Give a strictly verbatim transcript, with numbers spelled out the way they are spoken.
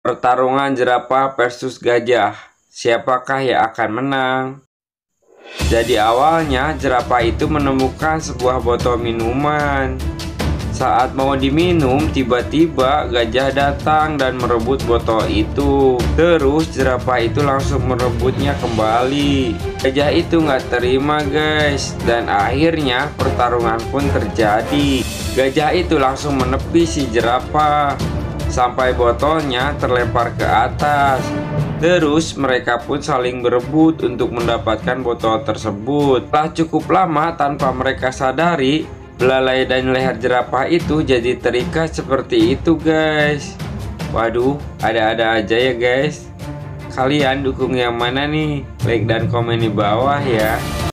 Pertarungan jerapah versus gajah. Siapakah yang akan menang? Jadi awalnya jerapah itu menemukan sebuah botol minuman. Saat mau diminum, tiba-tiba gajah datang dan merebut botol itu. Terus jerapah itu langsung merebutnya kembali. Gajah itu nggak terima guys, dan akhirnya pertarungan pun terjadi. Gajah itu langsung menepi si jerapah sampai botolnya terlempar ke atas. Terus mereka pun saling berebut untuk mendapatkan botol tersebut. Setelah cukup lama tanpa mereka sadari, belalai dan leher jerapah itu jadi terikat seperti itu guys. Waduh, ada-ada aja ya guys. Kalian dukung yang mana nih? Like dan komen di bawah ya.